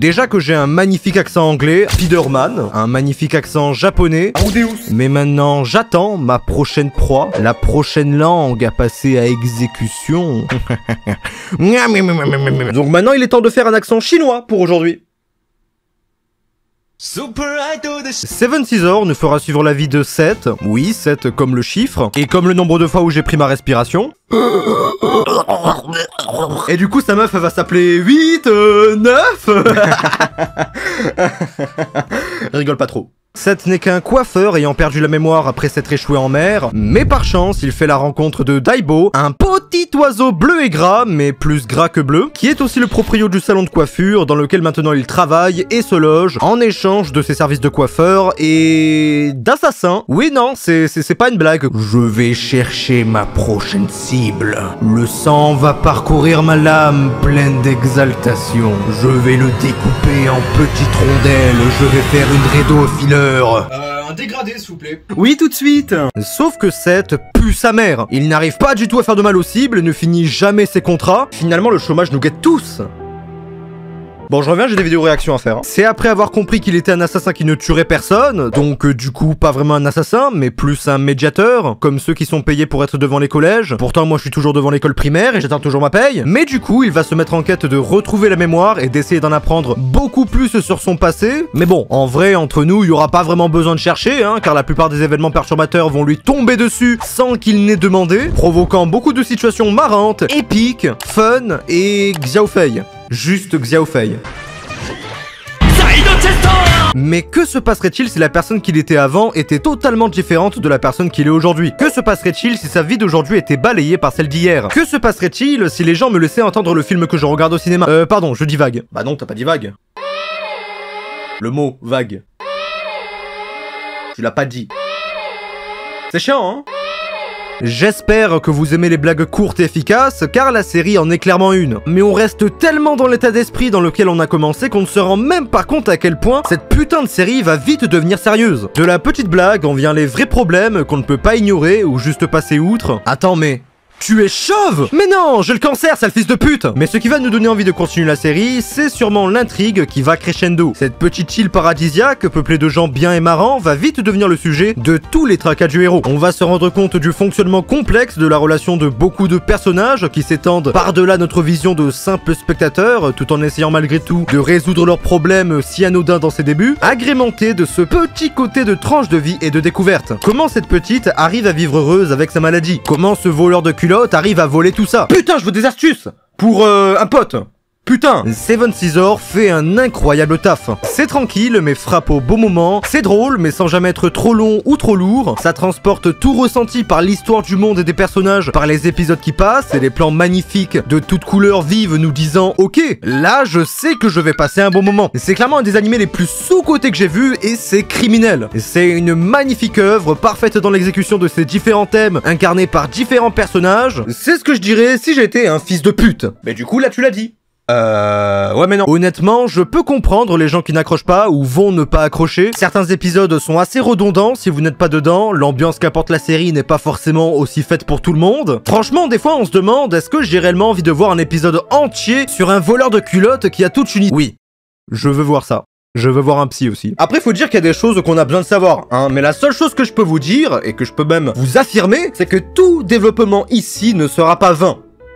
Déjà que j'ai un magnifique accent anglais, Spider-Man, un magnifique accent japonais, mais maintenant j'attends ma prochaine proie, la prochaine langue à passer à exécution. Donc maintenant il est temps de faire un accent chinois pour aujourd'hui. Seven Scissors nous fera suivre la vie de 7, oui 7 comme le chiffre, et comme le nombre de fois où j'ai pris ma respiration. Et du coup sa meuf elle va s'appeler 8, 9. Rigole pas trop. Seth n'est qu'un coiffeur ayant perdu la mémoire après s'être échoué en mer, mais par chance, il fait la rencontre de Daibo, un petit oiseau bleu et gras, mais plus gras que bleu, qui est aussi le proprio du salon de coiffure dans lequel maintenant il travaille et se loge en échange de ses services de coiffeur et d'assassin. Oui, non, c'est pas une blague. Je vais chercher ma prochaine cible. Le sang va parcourir ma lame pleine d'exaltation. Je vais le découper en petites rondelles. Je vais faire une raido au fileur. Un dégradé, s'il vous plaît. Oui, tout de suite. Sauf que Seth pue sa mère. Il n'arrive pas du tout à faire de mal aux cibles, ne finit jamais ses contrats. Finalement, le chômage nous guette tous. Bon, je reviens, j'ai des vidéos réactions à faire. C'est après avoir compris qu'il était un assassin qui ne tuerait personne, donc du coup, pas vraiment un assassin, mais plus un médiateur, comme ceux qui sont payés pour être devant les collèges. Pourtant, moi, je suis toujours devant l'école primaire et j'attends toujours ma paye. Mais du coup, il va se mettre en quête de retrouver la mémoire et d'essayer d'en apprendre beaucoup plus sur son passé. Mais bon, en vrai, entre nous, il y aura pas vraiment besoin de chercher, hein, car la plupart des événements perturbateurs vont lui tomber dessus sans qu'il n'ait demandé, provoquant beaucoup de situations marrantes, épiques, fun et Xiaofei. Juste Xiaofei. Mais que se passerait-il si la personne qu'il était avant était totalement différente de la personne qu'il est aujourd'hui? Que se passerait-il si sa vie d'aujourd'hui était balayée par celle d'hier? Que se passerait-il si les gens me laissaient entendre le film que je regarde au cinéma? Pardon, je dis vague. Bah non, t'as pas dit vague. Le mot vague. Tu l'as pas dit. C'est chiant, hein? J'espère que vous aimez les blagues courtes et efficaces, car la série en est clairement une. Mais on reste tellement dans l'état d'esprit dans lequel on a commencé qu'on ne se rend même pas compte à quel point cette putain de série va vite devenir sérieuse. De la petite blague en vient les vrais problèmes qu'on ne peut pas ignorer ou juste passer outre. Attends mais... tu es chauve? Mais non, j'ai le cancer, sale fils de pute! Mais ce qui va nous donner envie de continuer la série, c'est sûrement l'intrigue qui va crescendo. Cette petite île paradisiaque, peuplée de gens bien et marrants, va vite devenir le sujet de tous les tracas du héros. On va se rendre compte du fonctionnement complexe de la relation de beaucoup de personnages qui s'étendent par-delà notre vision de simples spectateurs, tout en essayant malgré tout de résoudre leurs problèmes si anodins dans ses débuts, agrémenté de ce petit côté de tranche de vie et de découverte. Comment cette petite arrive à vivre heureuse avec sa maladie? Comment ce voleur de culottes arrive à voler tout ça? Putain, je veux des astuces pour un pote. Putain, Seven Scissors fait un incroyable taf. C'est tranquille mais frappe au bon moment, c'est drôle mais sans jamais être trop long ou trop lourd, ça transporte tout ressenti par l'histoire du monde et des personnages, par les épisodes qui passent et les plans magnifiques de toutes couleurs vives nous disant ok, là je sais que je vais passer un bon moment. C'est clairement un des animés les plus sous-cotés que j'ai vu et c'est criminel. C'est une magnifique œuvre, parfaite dans l'exécution de ses différents thèmes, incarnés par différents personnages. C'est ce que je dirais si j'étais un fils de pute. Mais du coup là tu l'as dit. Ouais mais non. Honnêtement, je peux comprendre les gens qui n'accrochent pas ou vont ne pas accrocher. Certains épisodes sont assez redondants si vous n'êtes pas dedans. L'ambiance qu'apporte la série n'est pas forcément aussi faite pour tout le monde. Franchement, des fois on se demande est-ce que j'ai réellement envie de voir un épisode entier sur un voleur de culottes qui a toute une... Oui, je veux voir ça. Je veux voir un psy aussi. Après, faut dire qu'il y a des choses qu'on a besoin de savoir, hein. Mais la seule chose que je peux vous dire, et que je peux même vous affirmer, c'est que tout développement ici ne sera pas vain.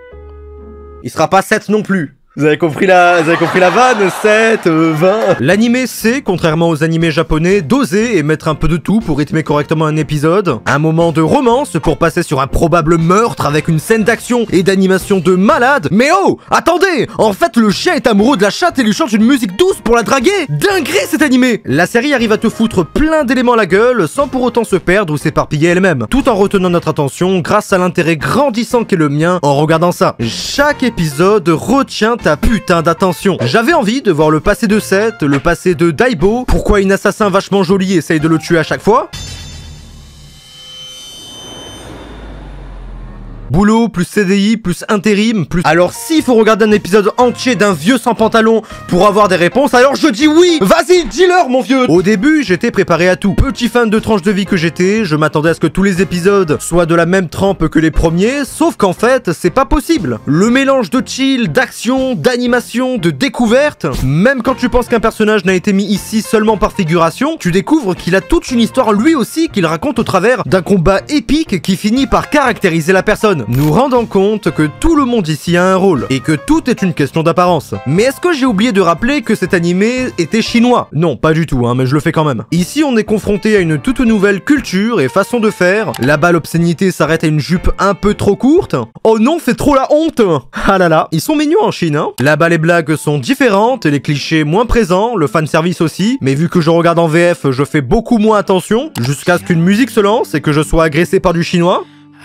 Il sera pas 7 non plus. Vous avez compris la vanne, 7, 20... L'animé sait, contrairement aux animés japonais, doser et mettre un peu de tout pour rythmer correctement un épisode. Un moment de romance pour passer sur un probable meurtre avec une scène d'action et d'animation de malade. Mais oh, attendez, en fait le chien est amoureux de la chatte et lui chante une musique douce pour la draguer. Dinguerie cet animé. La série arrive à te foutre plein d'éléments à la gueule sans pour autant se perdre ou s'éparpiller elle-même, tout en retenant notre attention grâce à l'intérêt grandissant qu'est le mien en regardant ça. Chaque épisode retient ta putain d'attention. J'avais envie de voir le passé de Seth, le passé de Daibo, pourquoi une assassin vachement jolie essaye de le tuer à chaque fois. Boulot, plus CDI, plus intérim, plus... Alors s'il faut regarder un épisode entier d'un vieux sans pantalon pour avoir des réponses, alors je dis oui. Vas-y, dis-leur, mon vieux. Au début, j'étais préparé à tout. Petit fan de tranche de vie que j'étais, je m'attendais à ce que tous les épisodes soient de la même trempe que les premiers, sauf qu'en fait, c'est pas possible. Le mélange de chill, d'action, d'animation, de découverte, même quand tu penses qu'un personnage n'a été mis ici seulement par figuration, tu découvres qu'il a toute une histoire lui aussi qu'il raconte au travers d'un combat épique qui finit par caractériser la personne, nous rendant compte que tout le monde ici a un rôle, et que tout est une question d'apparence. Mais est-ce que j'ai oublié de rappeler que cet animé était chinois? Non, pas du tout, hein, mais je le fais quand même. Ici, on est confronté à une toute nouvelle culture et façon de faire. Là-bas, l'obscénité s'arrête à une jupe un peu trop courte. Oh non, c'est trop la honte! Ah là là, ils sont mignons en Chine, hein. Là-bas, les blagues sont différentes, les clichés moins présents, le fanservice aussi, mais vu que je regarde en VF, je fais beaucoup moins attention, jusqu'à ce qu'une musique se lance et que je sois agressé par du chinois.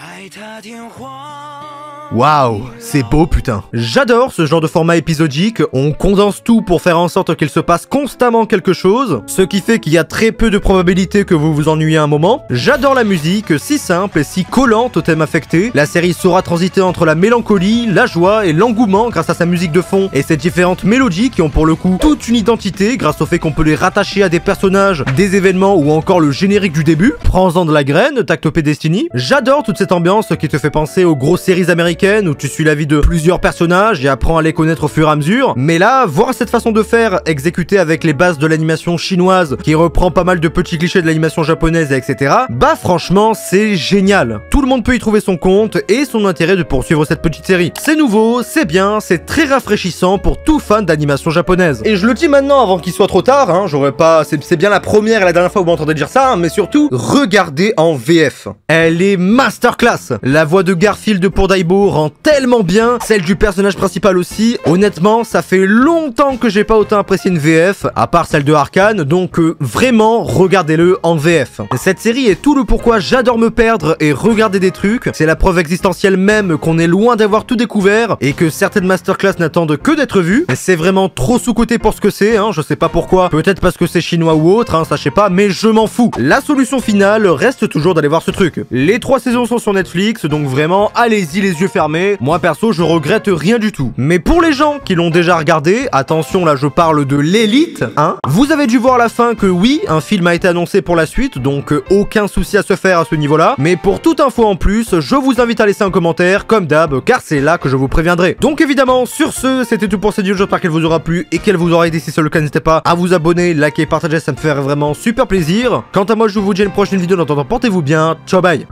Waouh, c'est beau putain. J'adore ce genre de format épisodique, on condense tout pour faire en sorte qu'il se passe constamment quelque chose, ce qui fait qu'il y a très peu de probabilité que vous vous ennuyez un moment. J'adore la musique, si simple et si collante au thème affecté. La série saura transiter entre la mélancolie, la joie et l'engouement grâce à sa musique de fond et ses différentes mélodies qui ont pour le coup toute une identité grâce au fait qu'on peut les rattacher à des personnages, des événements ou encore le générique du début. Prends-en de la graine, Tactopé Destiny. J'adore toute cette ambiance qui te fait penser aux grosses séries américaines où tu suis la vie de plusieurs personnages et apprends à les connaître au fur et à mesure. Mais là, voir cette façon de faire exécutée avec les bases de l'animation chinoise qui reprend pas mal de petits clichés de l'animation japonaise, etc. Bah franchement, c'est génial. Tout le monde peut y trouver son compte et son intérêt de poursuivre cette petite série. C'est nouveau, c'est bien, c'est très rafraîchissant pour tout fan d'animation japonaise. Et je le dis maintenant avant qu'il soit trop tard, hein, j'aurais pas... C'est bien la première et la dernière fois où vous m'entendez dire ça, hein, mais surtout, regardez en VF. Elle est masterclass. La voix de Garfield pour Daibo rend tellement bien, celle du personnage principal aussi. Honnêtement, ça fait longtemps que j'ai pas autant apprécié une VF, à part celle de Arcane, donc vraiment, regardez-le en VF. Cette série est tout le pourquoi j'adore me perdre et regarder des trucs. C'est la preuve existentielle même qu'on est loin d'avoir tout découvert et que certaines masterclass n'attendent que d'être vues. C'est vraiment trop sous-coté pour ce que c'est, hein, je sais pas pourquoi. Peut-être parce que c'est chinois ou autre, hein, ça je sais pas, mais je m'en fous. La solution finale reste toujours d'aller voir ce truc. Les 3 saisons sont sur Netflix, donc vraiment, allez-y les yeux fermés. Moi perso, je regrette rien du tout. Mais pour les gens qui l'ont déjà regardé, attention là je parle de l'élite, hein. Vous avez dû voir à la fin que oui, un film a été annoncé pour la suite, donc aucun souci à se faire à ce niveau-là. Mais pour toute info en plus, je vous invite à laisser un commentaire, comme d'hab, car c'est là que je vous préviendrai. Donc évidemment, sur ce, c'était tout pour cette vidéo, j'espère qu'elle vous aura plu et qu'elle vous aura aidé. Si c'est le cas, n'hésitez pas à vous abonner, liker, partager, ça me fait vraiment super plaisir. Quant à moi, je vous dis à une prochaine vidéo, en attendant, portez-vous bien, ciao bye.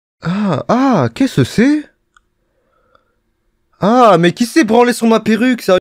Ah, qu'est-ce que c'est? Ah, mais qui s'est branlé sur ma perruque, ça?